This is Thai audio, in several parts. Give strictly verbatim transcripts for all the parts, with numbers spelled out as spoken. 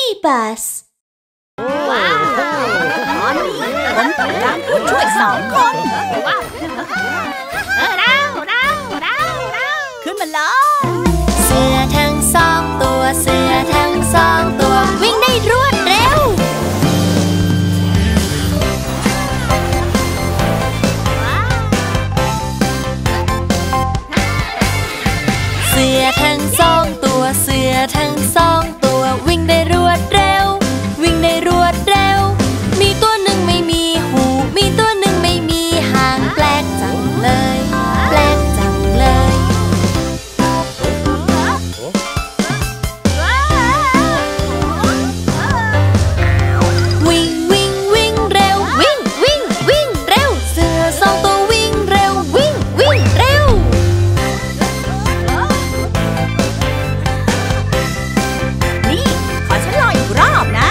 Bus ว้าวตอนนี้ผมต้องการผู้ช่วยสองคนว้าวเออเราเราเราเราขึ้นมาเลยเสือทั้งสองตัวเสือทั้งสองตัววิ่งได้รวดเร็วเสือทั้งสองตัวเสือทั้งสองตัววิ่งได้รวดเร็ววิ่งได้รวดเร็วมีตัวหนึ่งไม่มีหูมีตัวหนึ่งไม่มีหางแปลกจังเลยแปลกจังเลยวิ่งวิ่งวิ่งเร็ววิ่งวิ่งวิ่งเร็วเสือสองตัววิ่งเร็ววิ่งวิ่งเร็วนี่ขอฉันลองอีกรอบนะ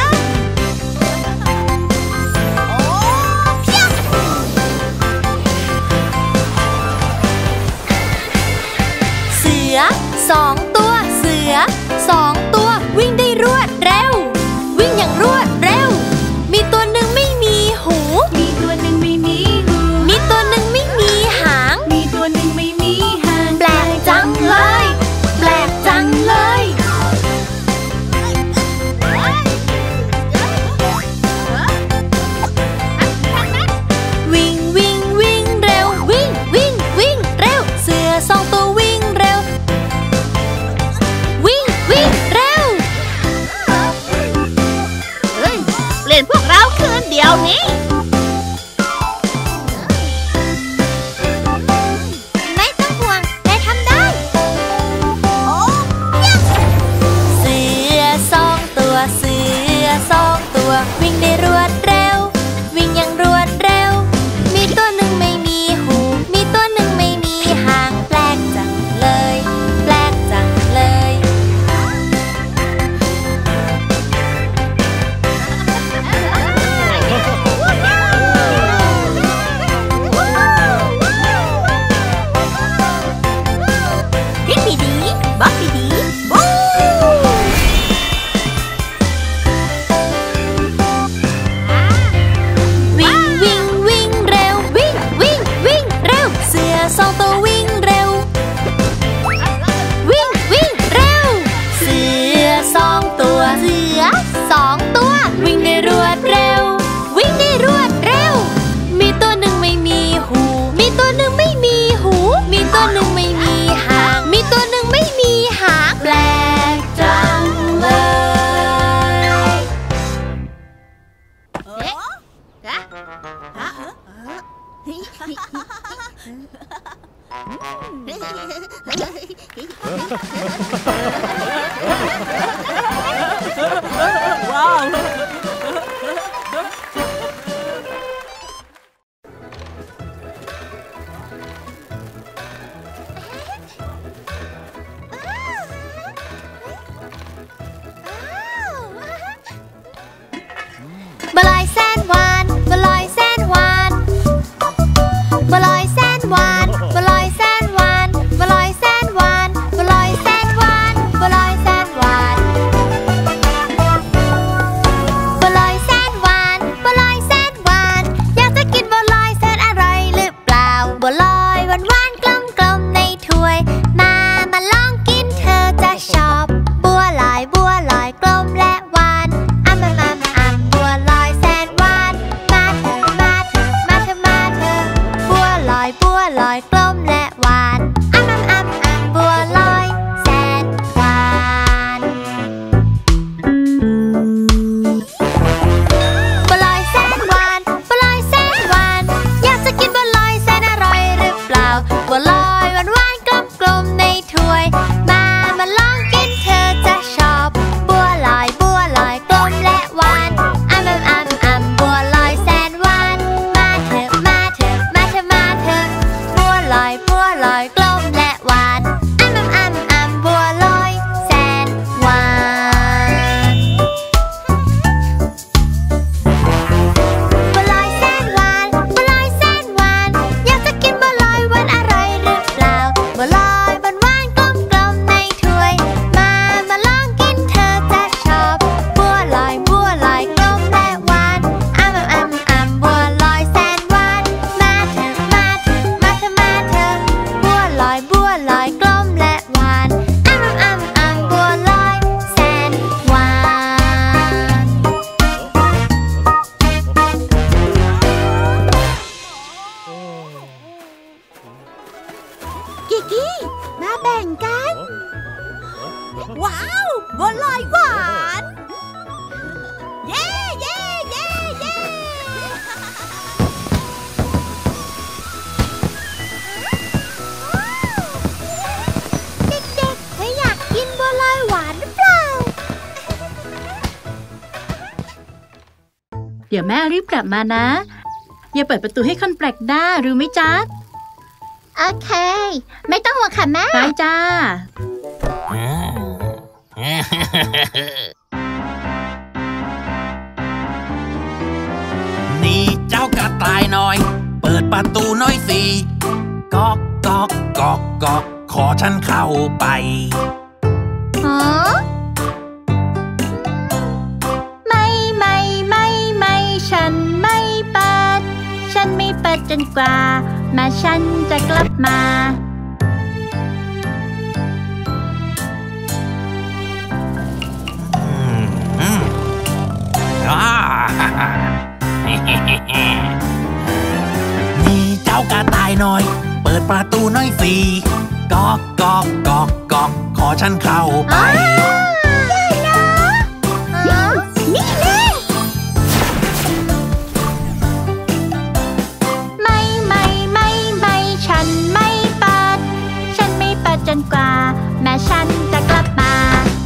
สองตัวเสือสองตัววิ่งได้รวดเร็ววิ่งอย่างรวดเร็วมีตัวหนึ่งไม่มีหูมีตัวหนึ่งไม่มีหูมีตัวหนึ่งไม่มีหางมีตัวหนึ่งไม่มีหางแปลกจังเลยแปลกจังเลยวิ่งวิ่งวิ่งเร็ววิ่งวิ่งวิ่งเร็วเสือสองตัววิ่งเร็ววิ่งวิ่งเร็วเฮ้ยเปลี่ยนพวกเราคืนเดียวนี้ไม่ต้องห่วงได้ทำได้เสือสองตัวเสือสองตัววิ่งได้รวดเร็ววิ่งอย่างรวดเร็วมีตัวหนึ่งไม่มีหูมีตัวหนึ่งไม่มีหางแปลกจังเลยแปลกจังเลยบิ๊กบีดีบ๊อบบีดีบูวิ่งวิ่งวิ่งเร็ววิ่งวิ่งวิ่งเร็วเสือสองตัววิ่งเร็ววิ่งวิ่งเร็วเสือสองตัวเสือสองตัววิ่งได้รวดเร็ววิ่งได้รวดเร็วมีตัวหนึ่งไม่มีหูมีตัวหนึ่งไม่มีหูมีตัวหนึ่งไม่มีหางมีตัวหนึ่งไม่มีหางแปลกจังเลยเอ๊ะฮะฮะว้าวบัวลอยแสนหวานบัวลอยแสนหวานบัวลอยแสนหวานบัวลอยแสนหวานบัวลอยแสนหวานบัวลอยแสนหวานบัวลอยแสนหวานบัวลอยแสนหวานบัวลอยแสนหวานอยากจะกินบัวลอยแสนอร่อยหรือเปล่าบัวลอยหวานหวานกลมกลมในถ้วยมามาลองกินเธอจะชอบบัวลอยบัวลอยกลมและหวานอ้ำอ้ำอ้ำอ้ำบัวลอยแสนบัวลอยหวานเย้เย้เย้เย้เด็กๆไม่อยากกินบัวลอยหวานหรือเปล่าเดี๋ยวแม่รีบกลับมานะอย่าเปิดประตูให้คนแปลกหน้ารู้ไหมจ๊ะโอเคไม่ต้องห่วงค่ะแม่ไปจ้านี่เจ้ากระต่ายน้อยเปิดประตูน้อยสิก๊อกก๊อกก๊อกก๊อกขอฉันเข้าไปฮะไม่ไม่ไม่ไม่ฉันไม่เปิดฉันไม่เปิดจนกว่าแม่ฉันจะกลับมานี่เจ้ากระต่ายน้อยเปิดประตูน้อยสิก๊อกก๊อกก๊อกก๊อกขอฉันเข้าไปนี่แน่ไม่ไม่ไม่ไม่ฉันไม่เปิดฉันไม่เปิดจนกว่าแม่ฉันจะกลับมา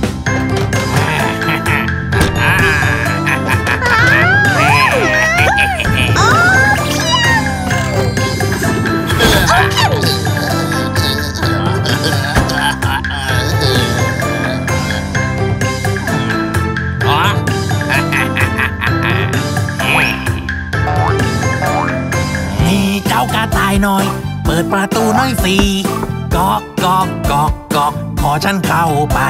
กระต่ายน้อยเปิดประตูน้อยสิก๊อกก๊อกก๊อกก๊อกขอฉันเข้าไป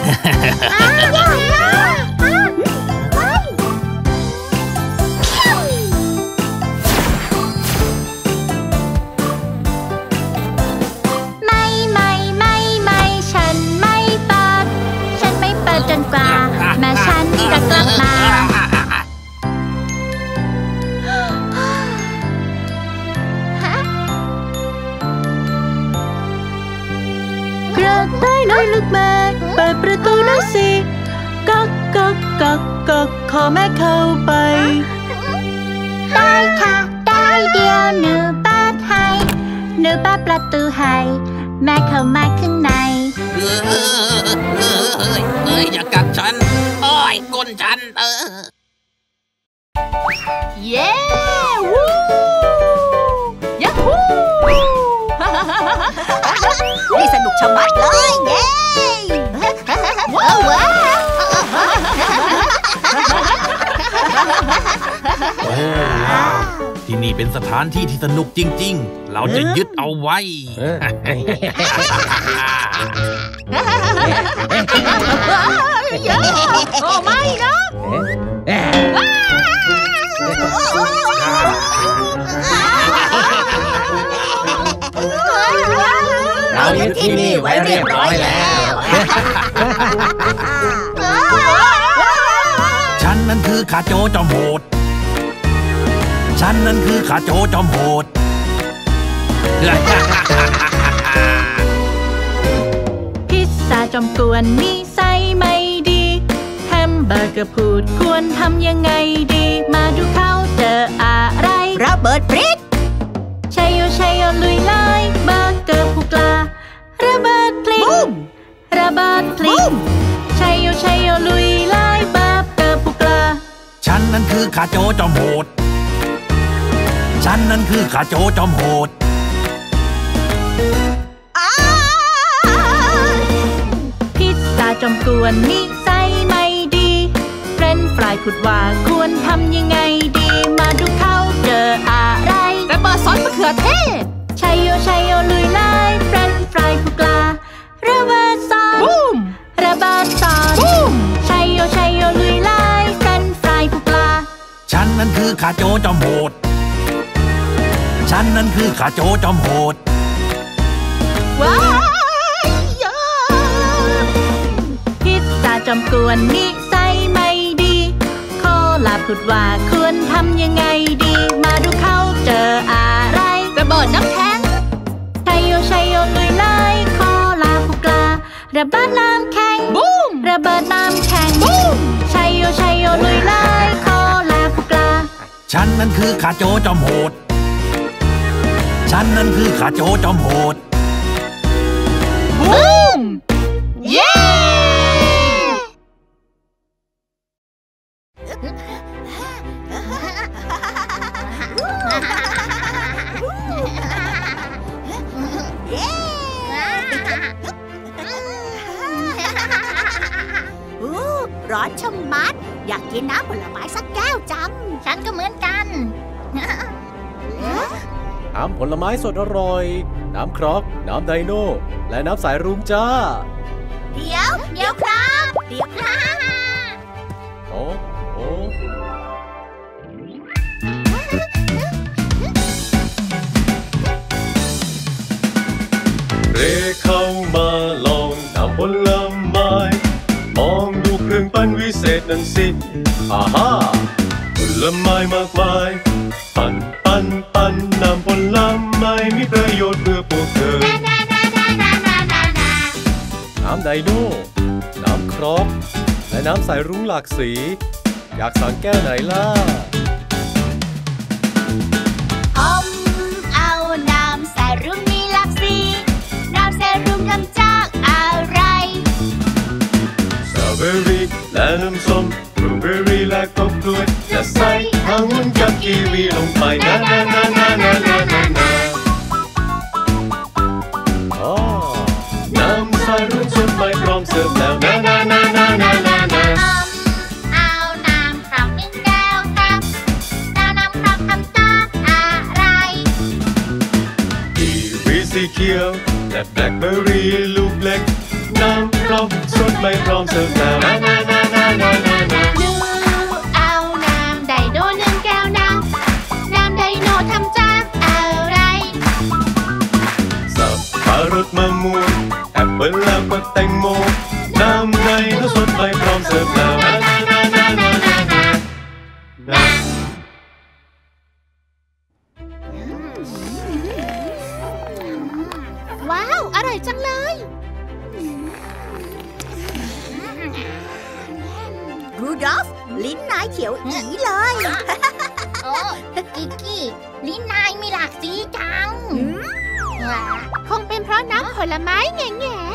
ไม่ไม่ไม่ไม่ฉันไม่เปิดฉันไม่เปิดจนกว่าแม่ฉันจะกลับมากระต่ายน้อยลูกแม่เปิดประตูหน่อยสิก๊อกก๊อกก๊อกก๊อกขอแม่เข้าไปได้ค่ะได้เดียวหนูเปิดให้หนูเปิดประตูให้แม่เข้ามาข้างในเอ้ยเอ้ยอย่ากัดฉันโอ้ยก้นฉันเออเย้วู้ยัฮูนี่สนุกชะมัดเลยเย้ว้าวว้าวโอ้ว้าวที่นี่เป็นสถานที่ที่สนุกจริงๆเราจะยึดเอาไว้โอ้ไม่นะเรายึดที่นี่ไว้เรียบร้อยแล้วฉันนั้นคือข้าโจจอมโหดฉันนั้นคือข้าโจจอมโหดพิซซ่าจอมกวนนิสัยไม่ดีแฮมเบอร์เกอร์พูดควรทำยังไงดีมาดูเขาเจออะไรระเบิดพริกชัยโยชัยโยลุยไล่เบอร์เกอร์ผู้กล้าระเบิดพลิกระเบิดพลิกชัยโยชัยโยลุยไล่เบอร์เกอร์ผู้กล้าฉันนั้นคือข้าโจจอมโหดฉันนั้นคือข้าโจจอมโหดพิซซ่าจอมกวนนิสัยไม่ดีเฟรนช์ฟรายพูดว่าควรทำยังไงดีมาดูเขาเจออะไรระเบิดซอสมะเขือเทศชัยโยชัยโยลุยไล่เฟรนช์ฟรายผู้กล้าระเบิดซอสบูมระเบิดซอสบูมชัยโยชัยโยลุยไล่เฟรนช์ฟรายผู้กล้าฉันนั้นคือข้าโจจอมโหดฉันนั้นคือข้าโจจอมโหดว้ายพิซซ่าจอมกวนนิสัยไม่ดีโคลาพูดว่าควรทำยังไงดีมาดูเขาเจออะไรระเบิดน้ำแข็งชัยโยชัยโยลุยไล่โคลาผู้กล้าระเบิดน้ำแข็งบูมระระเบิดน้ำแข็งชัยโยชัยโยลุยไล่คอแลบปลาฉันนั้นคือข้าโจจอมโหดฉันนั้นคือข้าโจจอมโหดบูมเย้ร้อนชะมัดอยากกินน้ำผลไม้สักแก้วจังฉันก็เหมือนกันน้ำผลไม้สดอร่อยน้ำครอกน้ำไดโน่และน้ำสายรุ้งจ้าเดี๋ยวเดี๋ยวครับเดี๋ยวครับโอ้โอ้เรเข้ามาลองน้ำผลไม้มองดูเครื่องปั้นวิเศษนั่นสิอาฮ่าผลไม้มากมายปั้นปั้นปั้นน้ำผลไม้มีประโยชน์เพื่อพวกเธอน้ำไดโน่น้ำครอกและน้ำสายรุ้งหลากสีอยากสั่งแก้วไหนล่ะอมเอาน้ำสายรุ้งมีหลากสีน้ำสายรุ้งทำจากอะไรสตรอเบอรี่และน้ำส้มบลูเบอรี่และก็กล้วยจะใส่องุ่นกับกีวีลงไปนะนะนะนะนะนะนะนะอ๋อน้ำสายรุ้งสดใหม่พร้อมเสิร์ฟแล้วนะนะนะนะนะนะนะเอาน้ำครอกหนึ่งแก้วครับแล้วน้ำครอกทำจากอะไรกีวีสีเขียวและแบล็คเบอร์รี่ลูกเล็กน้ำครอกสดใหม่พร้อมเสิร์ฟแล้วนะนะนะนะนะนะนะดูเอาน้ำไดโน่หนึ่งแก้วนะน้ำไดโน่ทำจากอะไรสับปะรดมะม่วงแอปเปิ้ลแล้วก็แตงโมน้ำไดโน่สดใหม่พร้อมเสิร์ฟแล้วนะนะนะนะนะนะนะว้าวอร่อยจังเลยรูดอล์ฟลิ้นนายเขียวอีเลยโอ้กิกกี้ลิ้นนายมีหลากสีจังคงเป็นเพราะน้ำผลไม้แง่แง่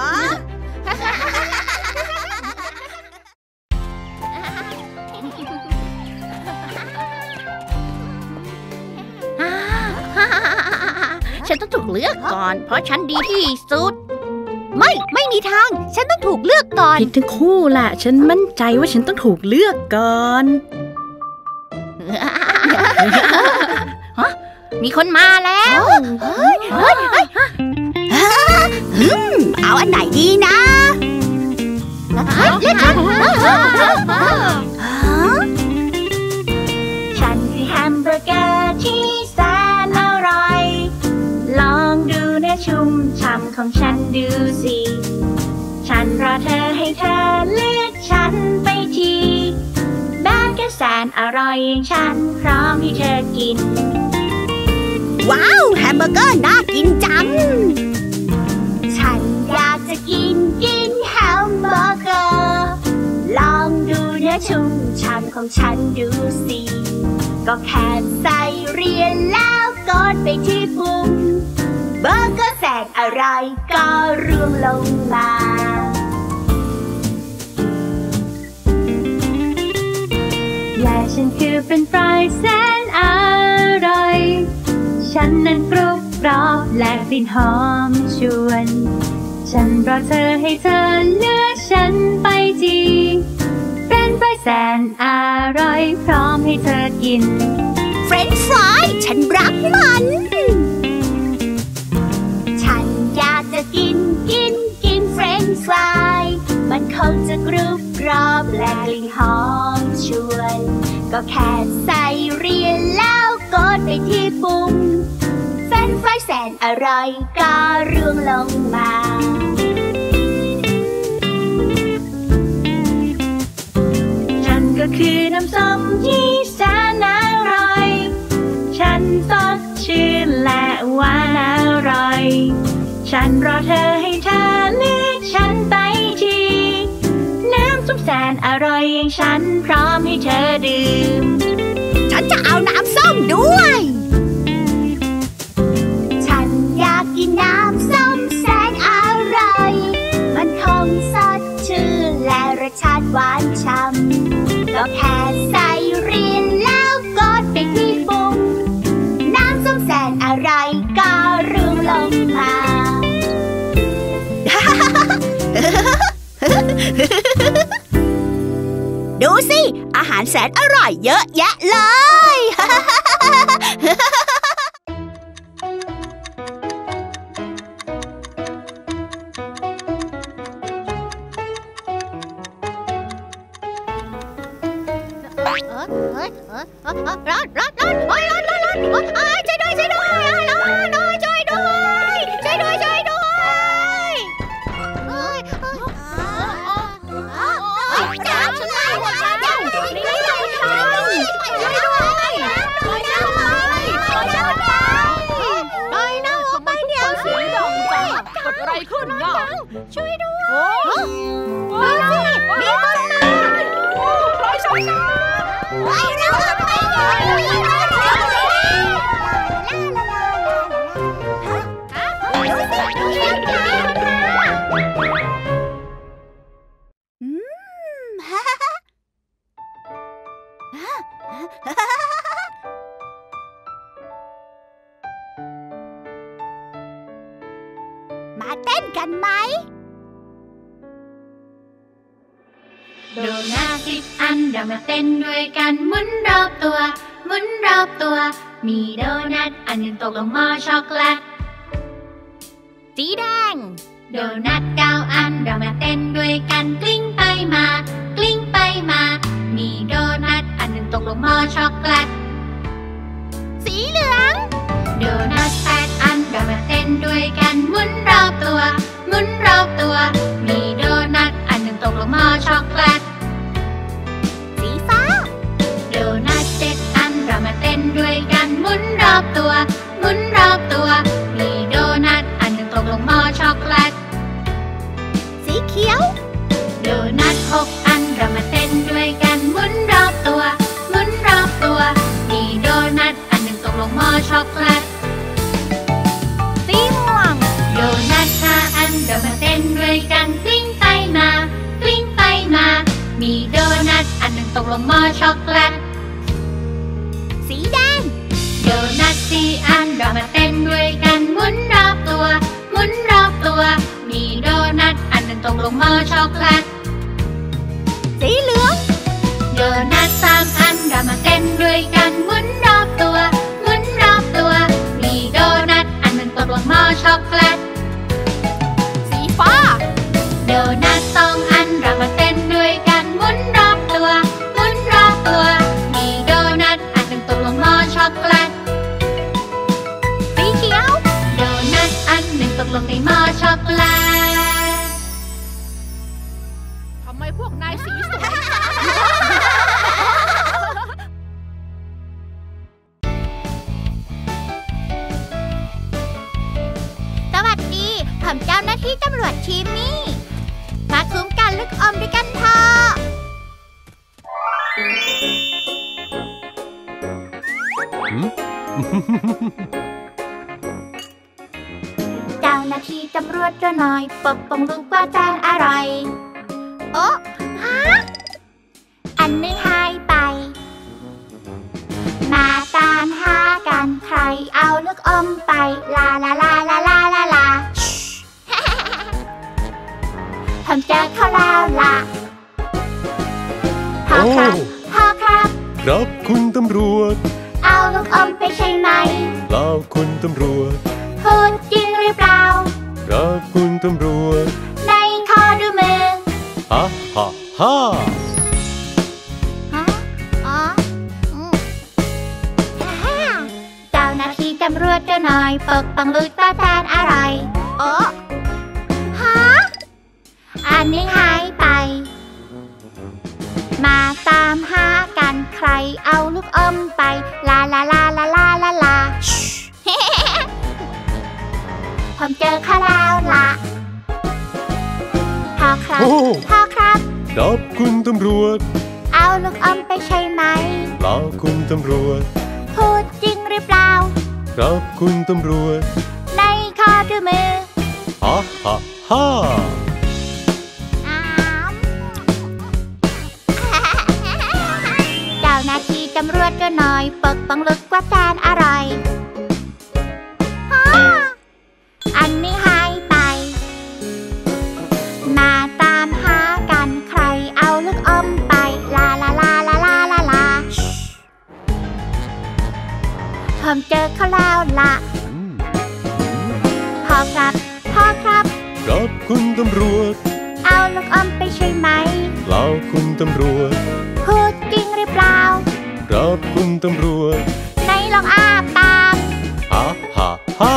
ฉันต้องถูกเลือกก่อนเพราะฉันดีที่สุดไม่ไม่มีทางฉันต้องถูกเลือกก่อนผิดทั้งคู่แหละฉันมั่นใจว่าฉันต้องถูกเลือกก่อนมีคนมาแล้วเอาอันไหนดีนะเล่นฉันฉันคือแฮมเบอร์เกอร์ที่แสนอร่อยลองดูเนื้อชุ่มฉ่ำของฉันดูสิฉันรอเธอให้เธอเลือกฉันไปทีแบร์เกอร์แสนอร่อยอย่างฉันพร้อมให้เธอกินว้าวแฮมเบอร์เกอร์น่ากินจังฉันอยากจะกินกินแฮมเบอร์เกอร์ลองดูเนื้อชุ่มฉ่ำของฉันดูสิก็แค่ใส่เรียนแล้วกดไปที่ปุ่มเบอร์เกอร์แสนอร่อยก็ร่วงลงมาและฉันคือเป็นฟรายแสนอร่อยฉันนั้นกรุบกรอบและกลิ่นหอมชวนฉันรอเธอให้เธอเลือกฉันไปทีเป็นฟรายแสนอร่อยพร้อมให้เธอกินเฟรนช์ฟรายฉันรักมันฉันอยากจะกินกินกินเฟรนช์ฟรายมันคงจะกรุบกรอบและกลิ่นหอมชวนก็แค่ใส่เรียนแล้วกดไปที่ปุ่มเฟรนช์ฟรายแสนอร่อยก็ร่วงลงมาฉันก็คือน้ำส้มที่แสนอร่อยฉันสดชื่นและหวานอร่อยฉันรอเธอให้เธอเลือกฉันไปทีเำส้มแสนอร่อยอย่างฉันพร้อมให้เธอดื่มฉันจะเอาน้ำส้มด้วยฉันอยากกินน้ำส้มแสนอร่อยมันคงสดชื่นและรสชาติหวานฉ่ำก็แค่ใส่รินแล้วกดไปที่ปุ่มน้ำส้มแสนอร่อยก็ร่วงลงมาดูสิอาหารแสนอร่อยเยอะแยะเลยร้อนร้อนร้อนร้อนร้อนร้อนร้อนร้อนช่วยด้วยช่วยด้วยร้อนร้อนช่วยด้วยช่วยด้วยช่วยด้วยเฮ้ยจับฉันเลยจับจับนี่ไม่ได้ช่วยด้วยช่วยด้วยช่วยด้วยช่วยด้วยปล่อยนะออกไปเดี๋ยวเสียงดังจังเกิดอะไรขึ้นน่ะช่วยด้วยดูสิมีคนมาปล่อยฉันไปเร็วไปมาเต้นกันไหมโดนัทสิบอันเรามาเต้นด้วยกันหมุนรอบตัวหมุนรอบตัวมีโดนัทอันหนึ่งตกลงหม้อช็อกโกแลตสีแดงโดนัทเก้าอันเรามาเต้นด้วยกันกลิ้งไปมากลิ้งไปมามีโดนัทอันหนึ่งตกลงหม้อช็อกโกแลตสีเหลืองโดนัทแปดอันเรามาเต้นด้วยกันหมุนรอบตัวหมุนรอบตัวมีโดนัทอันหนึ่งตกลงหม้อช็อกโกแลตสีฟ้าโดนัทเจ็ดอันเรามาเต้นด้วยกันหมุนรอบตัวหมุนรอบตัวมีโดนัทอันหนึ่งตกลงหม้อช็อกโกแลตสีเขียวโดนัทหกอันเรามาเต้นด้วยกันหมุนรอบตัวหมุนรอบตัวมีโดนัทอันหนึ่งตกลงหม้อช็อกโกแลตสีม่วงโดนัทห้าอันเรามาเต้นด้วยกันกลิ้งไปมากลิ้งไปมามีโดนัทอันหนึ่งตกลงหม้อช็อกโกแลตสีแดงโดนัทสี่อันเรามาเต้นด้วยกันหมุนรอบตัวหมุนรอบตัวมีโดนัทอันหนึ่งตกลงหม้อช็อกโกแลตสีเหลืองโดนัทสามอันเรามาเต้นด้วยกันหมุนรอบตัวหมุนรอบตัวมีโดนัทอันหนึ่งตกลงหม้อช็อกโกแลตสีฟ้าโดนัทสองอันเรามาเต้นด้วยกันหมุนรอบตัวหมุนรอบตัวมีโดนัทอันหนึ่งตกลงหม้อช็อกโกแลตสีเขียวโดนัทอันหนึ่งตกลงในหม้อช็อกโกแลตทำไมพวกนายสีสวยสวัสดีผมเจ้าหน้าที่ตำรวจทีมมี่มาคุ้มกันลูกอมด้วยกันเถอะเจ้าหน้าที่ตำรวจตัวน้อยปกป้องลูกว่าแสนอร่อยโอ้ฮะอันหนึ่งหายไปมาตามหากันใครเอาลูกอมไปลาลาลาลาลาลาลาผมเจอเขาแล้วล่ะพ่อครับพ่อครับครับคุณตำรวจเอาลูกอมไปใช่ไหมเปล่าคุณตำรวจพูดจริงหรือเปล่าครับคุณตำรวจในขอดูมือฮ่าฮ่าฮ่าฮะอ๋อเจ้าหน้าที่ตำรวจตัวน้อยปกป้องลูกว่าแสนอร่อยโอ้ฮะอันนี้หายไปมาตามหากันใครเอาลูกอมไปลาลาลาลาลาลาลาผมเจอเขาแล้วล่ะพ่อครับพ่อครับครับคุณตำรวจเอาลูกอมไปใช่ไหมเปล่าคุณตำรวจพูดจริงหรือเปล่าครับคุณตำรวจในข้อดูมือฮ่าฮ่าฮ่าเจ้าหน้าที่ตำรวจก็หน่อยปกป้องลูกกว่าแสนอร่อยอันนี้หายไปมาตามหากันใครเอาลูกอมไปลาลาลาลาลาลาลาผมเจอเขาแล้วละพ่อครับพ่อครับครับคุณตำรวจเอาลูกอมไปใช่ไหมเปล่าคุณตำรวจพูดจริงหรือเปล่าครับคุณตำรวจไหนลองอ้าปากฮ่าฮ่าฮ่า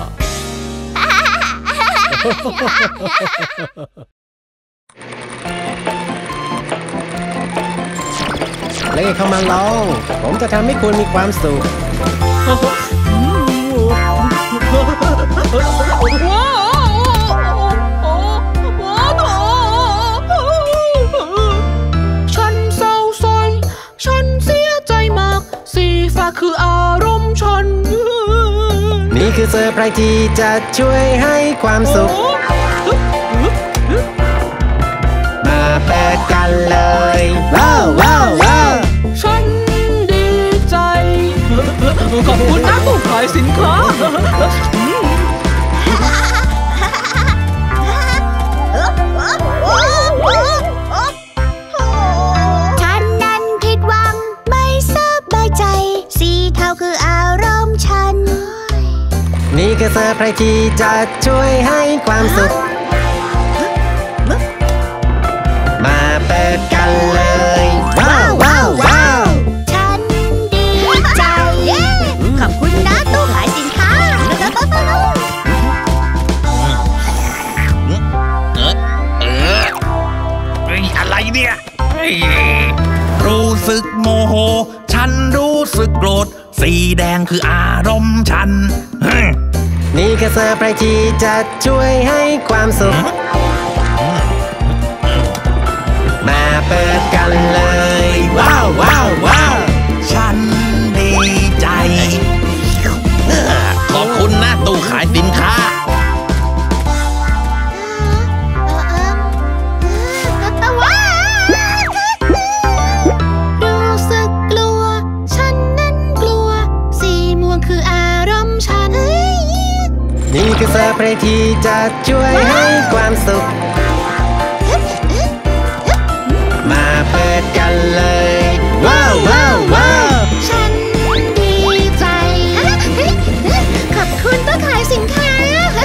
เล่เข้ามาลองผมจะทำให้คุณมีความสุขฉันเศร้าส้อยฉันเสียใจมากสีฟ้าคืออารมณ์ฉันนี่คือเซอร์ไพรส์ที่จะช่วยให้ความสุขมาเปิดกันเลยว้าวว้าวว้าวฉันดีใจขอบคุณนะผู้ขายสินค้าฉันนั้นผิดหวังไม่สบายใจสีเทาคืออารมณ์ฉันนี่คือเซอร์ไพรส์ที่จะช่วยให้ความสุขมาเปิดกันเลยว้าวว้าวว้าวฉันดีใจขอบคุณนะตู้ขายสินค้าอะไรเนี่ยรู้สึกโมโหฉันรู้สึกโกรธสีแดงคืออารมณ์ฉันนี่คือเซอร์ไพรส์ที่จะช่วยให้ความสุขมาเปิดกันเลยว้าวว้าวว้าวฉันดีใจขอบคุณนะตู้ขายสินค้ารู้สึกกลัวฉันนั้นกลัวสีม่วงคืออารมณ์ฉันนี่คือเซอร์ไพรส์ที่จะช่วยให้ความสุขมาเปิดกันเลยว้าวว้าวว้าวฉันดีใจขอบคุณตู้ขายสินค้า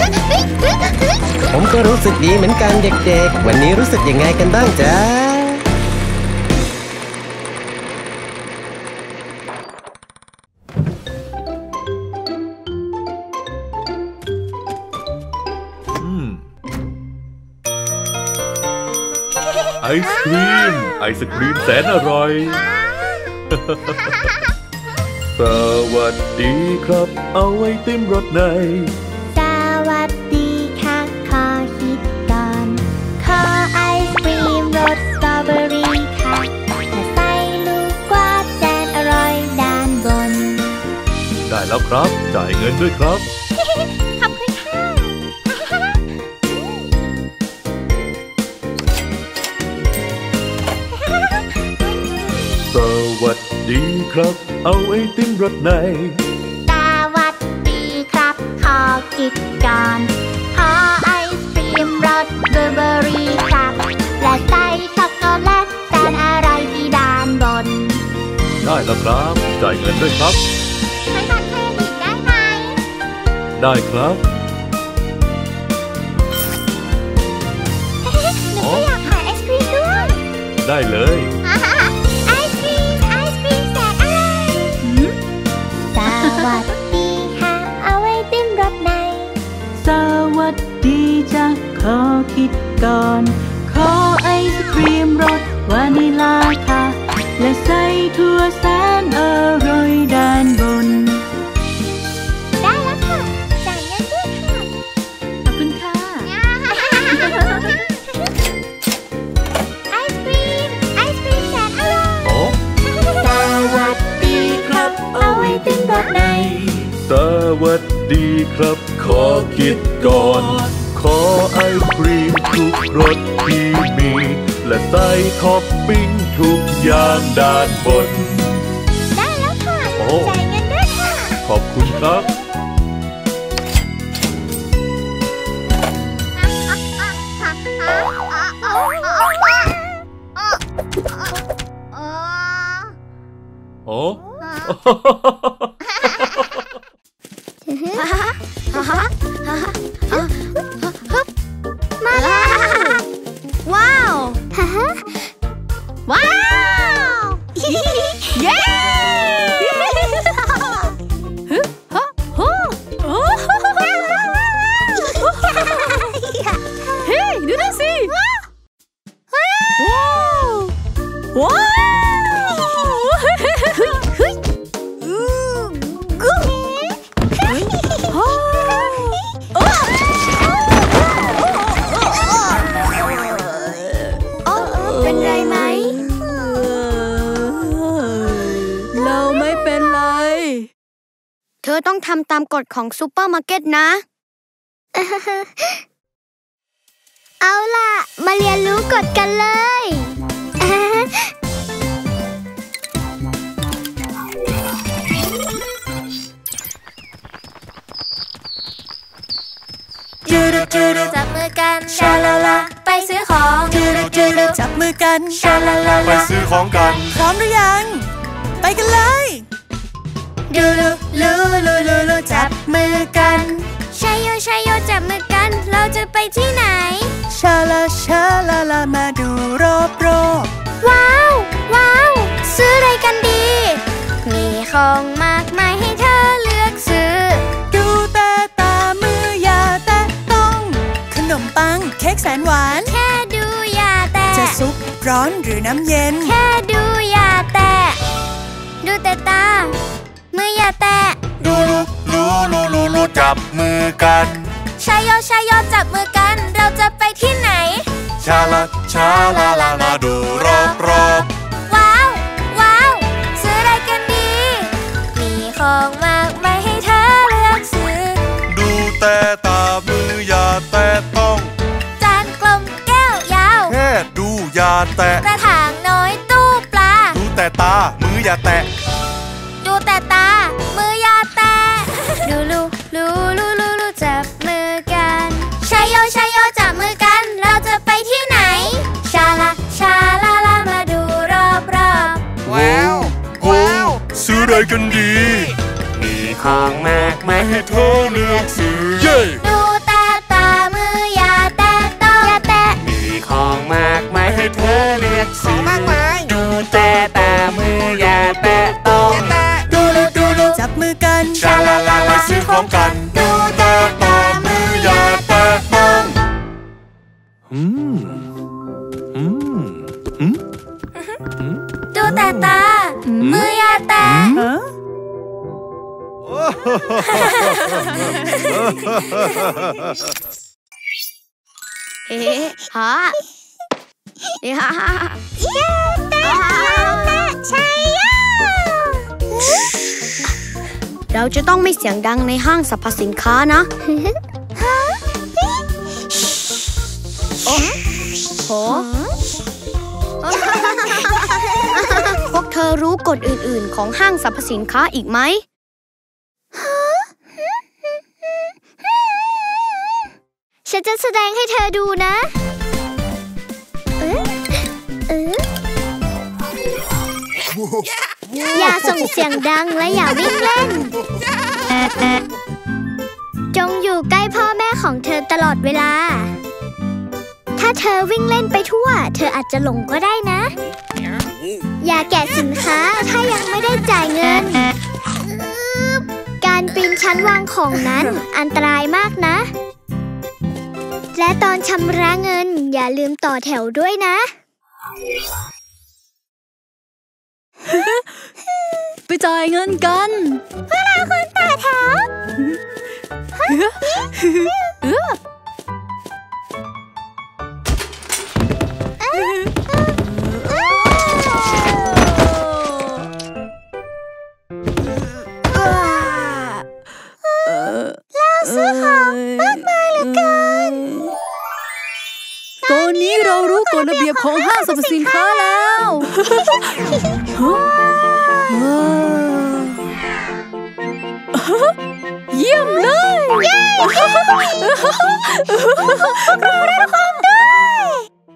ผมก็รู้สึกดีเหมือนกันเด็กๆวันนี้รู้สึกยังไงกันบ้างจ๊ะไอศครีมไอศครีมแสนอร่อยสวัสดีครับเอาไอติมรสไหนสวัสดีค่ะขอคิดก่อนขอไอศครีมรสสตรอเบอรี่ค่ะและใส่ลูกกวาดแสนอร่อยด้านบนได้แล้วครับจ่ายเงินด้วยครับขอบคุณค่ะสวัสดีครับเอาไอติมรสไหนสวัสดีครับขอคิดก่อนขอไอศครีมรสบลูเบอร์รี่ครับและใส่ช็อกโกแลตแสนอร่อยที่ด้านบนได้แล้วครับจ่ายเงินด้วยครับใช้บัตรเครดิตได้ไหมได้ครับหนูก็อยากขายไอศครีมด้วยได้เลยไอศครีมไอศครีมแสนอร่อยสวัสดีค่ะเอาไอติมรสไหนสวัสดีจ้ะขอคิดก่อนขอไอศครีมรสวานิลาค่ะและใส่ถั่วแสนอร่อยด้านบนได้แล้วค่ะจ่ายเงินด้วยค่ะขอบคุณค่ะไอศคดในสวัสดีครับขอคิดก่อนขอไอศครีมทุกรสที่มีและใส่ท็อปปิ้งทุกอย่างด้านบนได้แล้วค่ะจ่ายเงินด้วยค่ะขอบคุณครับโอ้มาแล้วว้าวว้าวเย้เฮ้ยดูนั่นสิว้าวว้าวเป็นไรไหมเราไม่เป็นไรเธอต้องทำตามกฎของซูเปอร์มาร์เก็ตนะ เอาล่ะมาเรียนรู้กฎกันเลยจับมือกันชาลาลาไปซื้อของจับมือกันชาลาลาไปซื้อของกันพร้อมหรือยังไปกันเลยดูลูลูลูลูลูจับมือกันชัยโยชัยโยจับมือกันเราจะไปที่ไหนชาลาชาลาลามาดูรอบรอบว้าวว้าวซื้ออะไรกันดีมีของมากมายให้เธอเลือกซื้อดูแต่ตามืออย่าแตะต้องขนมปังเค้กแสนหวานแค่ดูอย่าแตะจะซุปร้อนหรือน้ำเย็นแค่ดูอย่าแตะดูแต่ตามืออย่าแตะดูลูลูลูลูลูจับมือกันชัยโยชัยโยจับมือกันเราจะไปที่ไหนชาลาชาลาลามาดูรอบรอบว้าวว้าวซื้ออะไรกันดีมีของมากมายให้เธอเลือกซื้อดูแต่ตามืออย่าแตะต้องจานกลมแก้วยาวแค่ดูอย่าแตะกระถางน้อยตู้ปลาดูแต่ตามืออย่าแตะดูแต่ตามืออย่าแตะดูลูลูลูลูลูจับมือกันชัยโยชัยโยจับมือกันเราจะไปที่ไหนชาลาชาลาลามาดูรอบรอบว้าวว้าวซื้ออะไรกันดีมีของมากมายให้เธอเลือกซื้อเย้ดูแต่ตามืออย่าแตะต้องอย่าแตะมีของมากมายให้เธอเลือกซื้อมากมายดูแต่ตามืออย่าแตะต้องดูลูดูลูจับมือกันชาลาลาไปซื้อของกันดูแต่ตามืออย่าแตะต้องอืมอืมอืมดูแต่ตามืออย่าแตะเฮ้ฮะเฮ้ฮะอย่าแตะอย่าแตะชัยโยเราจะต้องไม่เสียงดังในห้างสรรพสินค้านะโอ้โหพวกเธอรู้กฎอื่นๆของห้างสรรพสินค้าอีกไหมฉันจะแสดงให้เธอดูนะเอ๊ะเอ๊ะอย่าส่งเสียงดังและอย่าวิ่งเล่นจงอยู่ใกล้พ่อแม่ของเธอตลอดเวลาถ้าเธอวิ่งเล่นไปทั่วเธออาจจะหลงก็ได้นะอย่าแกะสินค้าถ้ายังไม่ได้จ่ายเงินการปีนชั้นวางของนั้นอันตรายมากนะและตอนชำระเงินอย่าลืมต่อแถวด้วยนะไปจ่ายเงินกันพวกเราควรต่อแถวของห้างสรรพสินค้าแล้วเยี่ยมเลยเย้เราได้ความด้วย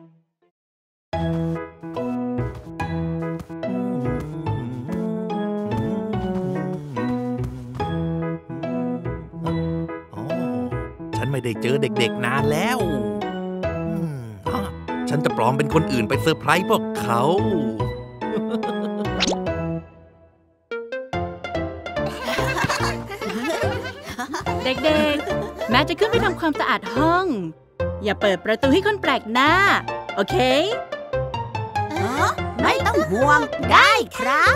ฉันไม่ได้เจอเด็กๆนานแล้วฉันจะปลอมเป็นคนอื่นไปเซอร์ไพรส์พวกเขาเด็กๆแม่จะขึ้นไปทำความสะอาดห้องอย่าเปิดประตูให้คนแปลกหน้าโอเคไม่ต้องห่วงได้ครับ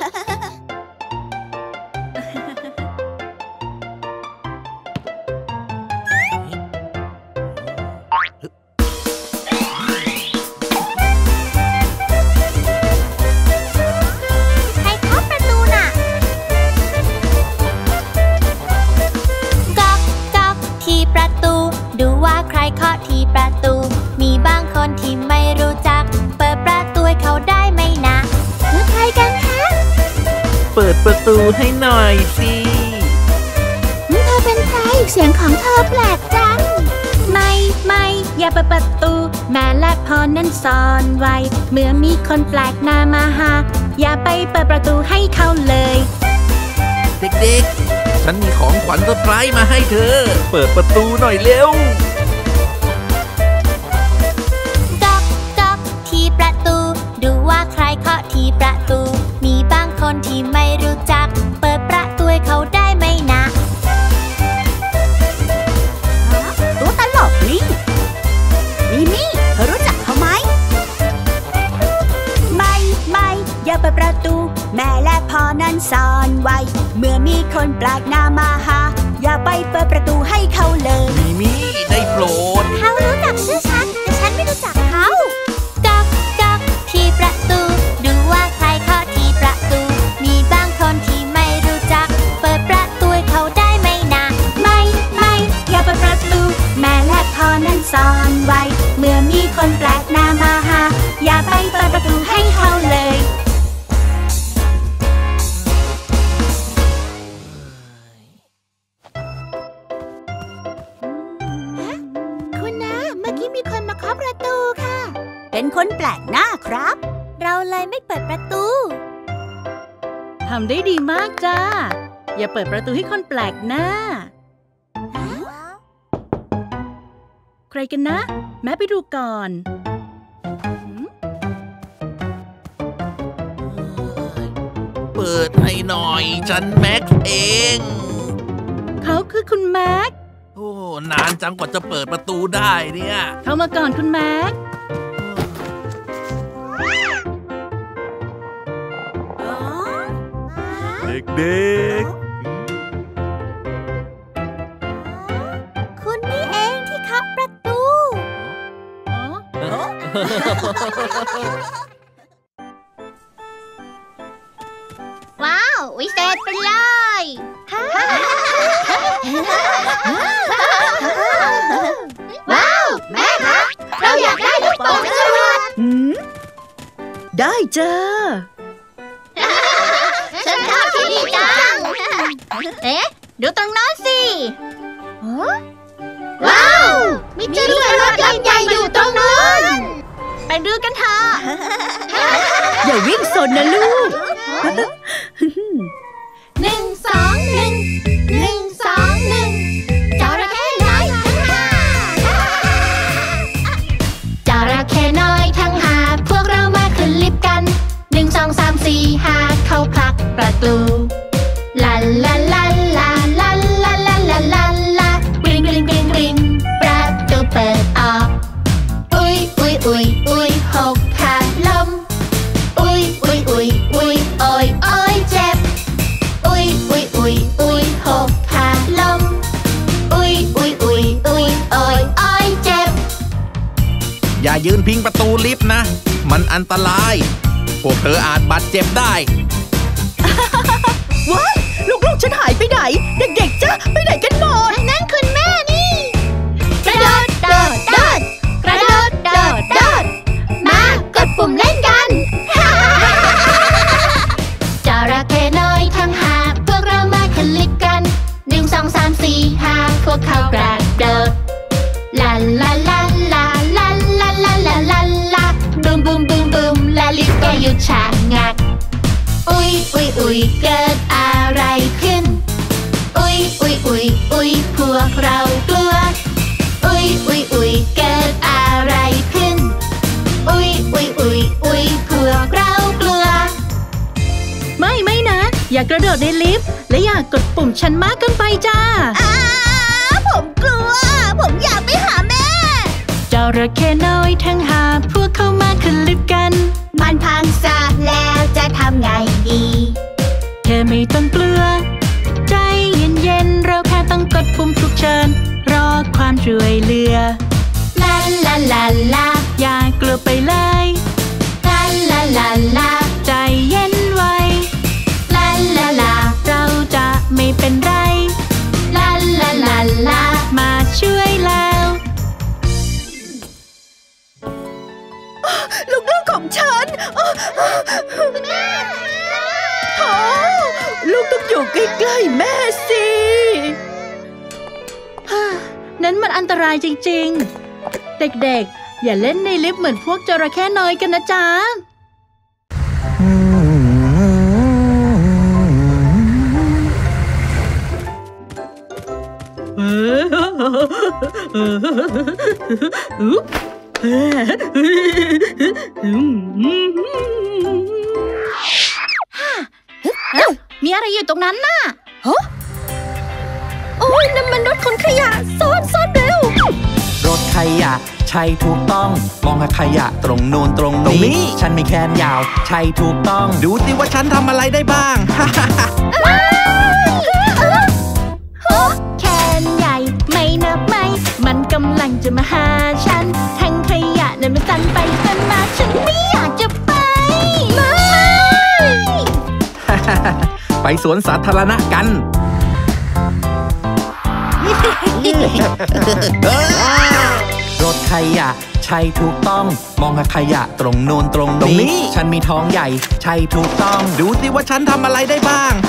เคาะที่ประตูมีบางคนที่ไม่รู้จักเปิดประตูให้เขาได้ไหมนะเมื่อใครกันคะเปิดประตูให้หน่อยสิเธอเป็นใครเสียงของเธอแปลกจังไม่ไม่อย่าเปิดประตูแม่และพ่อนั้นซ่อนไว้เมื่อมีคนแปลกหน้ามาหาอย่าไปเปิดประตูให้เขาเลยเด็กๆฉันมีของขวัญเซอร์ไพรส์มาให้เธอเปิดประตูหน่อยเร็วดูว่าใครเคาะที่ประตูมีบางคนที่ไม่รู้จักเปิดประตูให้เขาได้ไหมนะตัวตลกนี่มิมี่เธอรู้จักเขาไหมไม่ไม่อย่าเปิดประตูแม่และพ่อนั้นซ่อนไว้เมื่อมีคนแปลกหน้ามาหาอย่าไปเปิดประตูให้เขาเลยมิมี่ได้โปรดเขารู้จักชื่อฉันแต่ฉันไม่รู้จักเขาที่ประตูดูว่าใครเคาะที่ประตูมีบางคนที่ไม่รู้จักเปิดประตูให้เขาได้ไหมนะไม่ไม่อย่าเปิดประตูแม่และพ่อนั้นซ่อนไว้เมื่อมีคนแปลกหน้ามาหาอย่าไปเปิดประตูให้เขาเลยคุณนะเมื่อกี้มีคนมาเคาะประตูค่ะเป็นคนแปลกหน้าครับเราเลยไม่เปิดประตูทำได้ดีมากจ้าอย่าเปิดประตูให้คนแปลกหน้าใครกันนะแม่ไปดูก่อนเปิดให้หน่อยฉันแม็กเองเขาคือคุณแม็กโอ้นานจังกว่าจะเปิดประตูได้เนี่ยเข้ามาก่อนคุณแม็กเด็กๆคุณนี่เองที่เคาะประตูว้าววิเศษไปเลยว้าวแม่คะเราอยากได้ลูกโป่งจรวดได้จ้าฉันชอบที่นี่จังเอ๊ะดูตรงนั้นสิว้าวมีจรวดรถใหญ่ๆอยู่ตรงนั้นไปดูกันเถอะอย่าวิ่งสนนะลูกหนึ่งสองหนึ่งหนึ่งสองหนึ่งจระเข้น้อยทั้งห้าจระเข้น้อยทั้งห้าพวกเรามาขึ้นลิฟต์กันหนึ่งสองสามสี่ห้าเข้าพักประตูลาลาลาลาลาลาลาลาลาลากริ๊งกริ๊งกริ๊งกริ๊งประตูเปิดออกอุ้ยอุ้ยอุ้ยอุ้ยหกขาล้มอุ้ยอุ้ยอุ้ยอุ้ยโอยโอยเจ็บอุ้ยอุ้ยอุ้ยอุ้ยหกขาล้มอุ้ยอุ้ยอุ้ยอุ้ยโอยโอยเจ็บอย่ายืนพิงประตูลิฟต์นะมันอันตรายพวกเธออาจบาดเจ็บได้ว้ายลูกๆฉันหายไปไหนเด็กๆจ๊ะไปไหนกันหมดนั่นคุณแม่นี่กระโดดโดดโดดกระโดดโดดโดดมาชะงักอุ๊ยอุ๊ยอุ๊ยเกิดอะไรขึ้นอุ๊ยอุ๊ยอุ๊ยอุ๊ยพวกเรากลัวอุ๊ยอุ๊ยอุ๊ยเกิดอะไรขึ้นอุ๊ยอุ๊ยอุ๊ยอุ๊ยพวกเรากลัวไม่ไม่นะอย่ากระโดดในลิฟต์และอย่ากดปุ่มชั้นมากเกินไปจ้าผมกลัวผมอยากไปหาแม่จระเข้น้อยทั้งหาพวกเขามาขึ้นลิฟต์กันมันพังซะแล้วจะทำไงดีแค่ไม่ต้องกลัวใจเย็นๆเราแค่ต้องกดปุ่มฉุกเฉินรอความช่วยเหลือลาลาลาลาอย่ากลัวไปเลยลาลาลาลาใจเย็นไว้ลาลาลาเราจะไม่เป็นไรลาลาลาลามาช่วยแล้วลูกๆของฉันแม่โอ้ลูกต้องอยู่ใกล้ๆแม่สินั้นมันอันตรายจริงๆเด็กๆอย่าเล่นในลิฟต์เหมือนพวกจระเข้น้อยกันนะจ๊ะมีอะไรอยู่ตรงนั้นน่ะฮะโอ้ยนั่นมันรถขนขยะซ่อนซ่อนเร็วรถขยะใช่ถูกต้องมองหาขยะตรงนู้นตรงนี้ฉันมีแขนยาวใช่ถูกต้องดูสิว่าฉันทำอะไรได้บ้างแขนใหญ่ไม่นับไหมมันกำลังจะมาหาฉันทั้งขยะนั้นมันสั่นไปสั่นมาฉันไม่อยากจะไปไม่ไปสวนสาธารณะกันรถขยะใช่ถูกต้องมองหาขยะตรงนู้นตรงนี้ฉันมีท้องใหญ่ใช่ถูกต้องดูสิว่าฉันทำอะไรได้บ้าง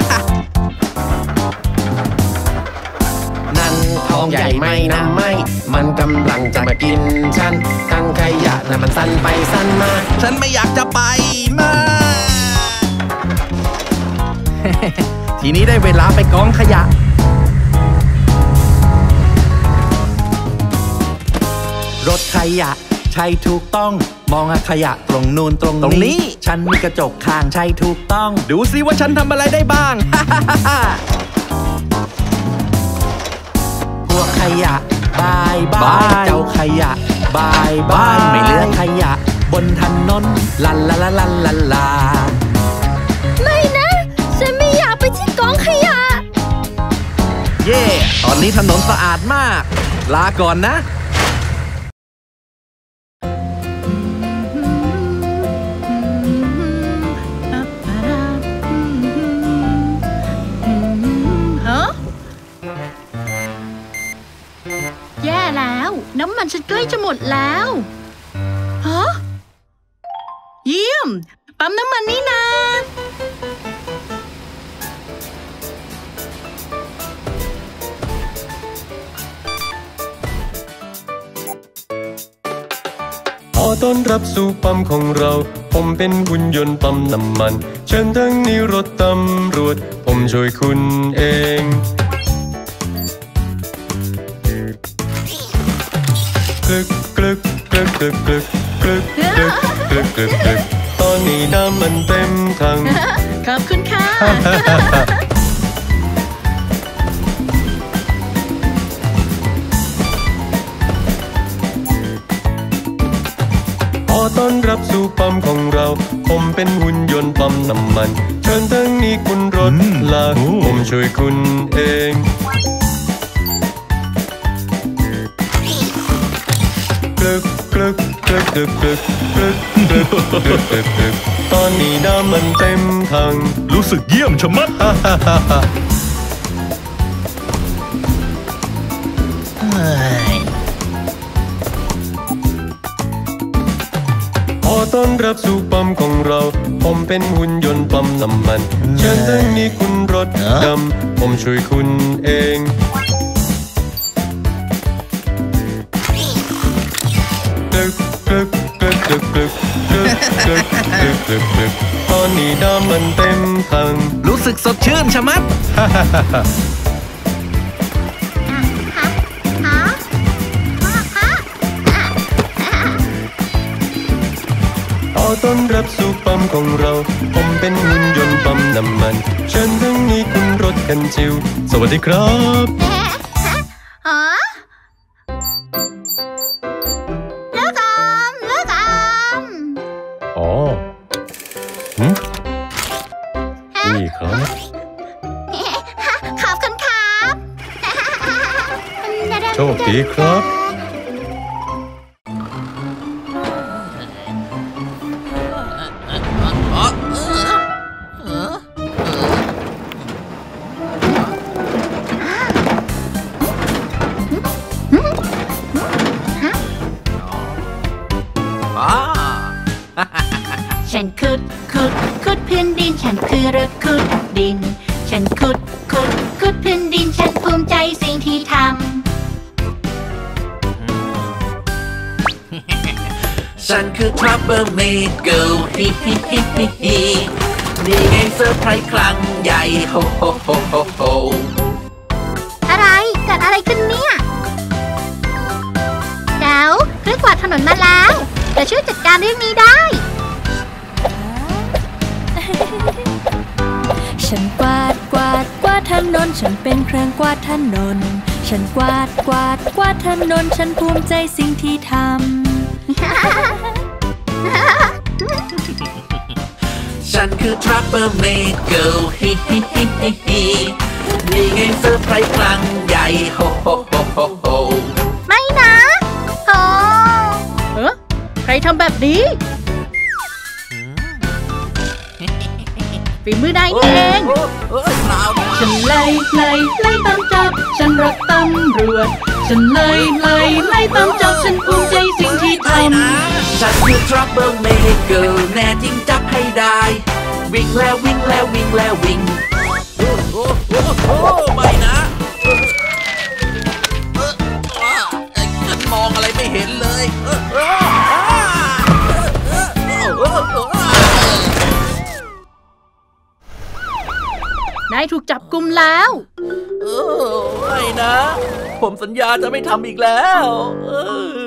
นั่นท้องใหญ่ไม่นะไม่มันกำลังจะมากินฉันทั้งขยะน่ะมันสั่นไปสั่นมาฉันไม่อยากจะไปมาทีนี้ได้เวลาไปกองขยะรถขยะใช่ถูกต้องมองหาขยะตรงนู้นตรงนี้ฉันมีกระจกข้างใช่ถูกต้องดูสิว่าฉันทำอะไรได้บ้าง พวกขยะบายบายเจ้าขยะบายบายไม่เหลือขยะบนถนนลาลาลาลาลาลาไม่นะฉันไม่อยากไปที่กองขยะเย่ตอนนี้ถนนสะอาดมากลาก่อนนะแย่แล้วน้ำมันฉันใกล้จะหมดแล้วฮะเยี่ยมปั๊มน้ำมันนี่นาขอต้อนรับสู่ปั๊มของเราผมเป็นหุ่นยนต์ปั๊มน้ำมันเชิญทั้งนี้รถตำรวจผมช่วยคุณเองกลึกกลึกกลึกกลึกกลึกกลึกกลึกกลึกกลึกกลึกตอนนี้น้ำมันเต็มถังขอบคุณค่ะขอต้อนรับสู่ปั๊มของเราผมเป็นหุ่นยนต์ปั๊มน้ำมันเชิญทั้งนี้คุณรถลากผมช่วยคุณเองกลึกกลึกกลึกกลึกกลึกกลึกกลึกกลึกกลึกกลึกตอนนี้น้ำมันเต็มถังรู้สึกเยี่ยมชะมัดขอต้อนรับสู่ปั๊มของเราผมเป็นหุ่นยนต์ปั๊มน้ำมันเชิญทั้งนี้คุณรถดำผมช่วยคุณเองกลึกกลึกกลึกกลึกกลึกกลึกกลึกกลึกกลึกกลึกตอนนี้น้ำมันเต็มถังรู้สึกสดชื่นชะมัดขอต้อนรับสู่ปั๊มของเราผมเป็นหุ่นยนต์ปั๊มน้ำมันเชิญทั้งนี้คุณรถคันจิ๋วสวัสดีครับฮะเลิกอมเลิกอมอ๋อหืมนี่ครับขอบคุณครับโชคดีครับฉันขุดขุดขุดพื้นดินฉันคือรถขุดดินฉันขุดขุดขุดพื้นดินฉันภูมิใจสิ่งที่ทำฉันคือ Troublemaker ฮิฮิฮิฮิฮินี่ไงเซอร์ไพรส์ครั้งใหญ่โฮโฮโฮโฮโฮอะไรเกิดอะไรขึ้นเนี่ยเดี๋ยวเครื่องกวาดถนนมาแล้วจะช่วยจัดการเรื่องนี้ได้ฉันกวาดกวาดกวาดถนนฉันเป็นเครื่องกวาดถนนฉันกวาดกวาดกวาดถนนฉันภูมิใจสิ่งที่ทำฉันคือ Troublemaker ฮิฮิฮิฮิฮินี่ไงเซอร์ไพรส์ครั้งใหญ่โฮโฮโฮโฮโฮไม่นะโอ้เอ๊ะใครทำแบบนี้ฝีมือนายนี่เองฉันไล่ไล่ไล่ตามจับฉันรักตำรวจฉันไล่ไล่ไล่ตามจับฉันภูมิใจสิ่งที่ทำฉันคือ Troublemaker แน่จริงจับให้ได้วิ่งแล้ววิ่งแล้ววิ่งแล้ววิ่งโอ้โหโอ้โหไม่นะฉันมองอะไรไม่เห็นเลยนายถูกจับกุมแล้วเออไม่นะผมสัญญาจะไม่ทำอีกแล้วเออ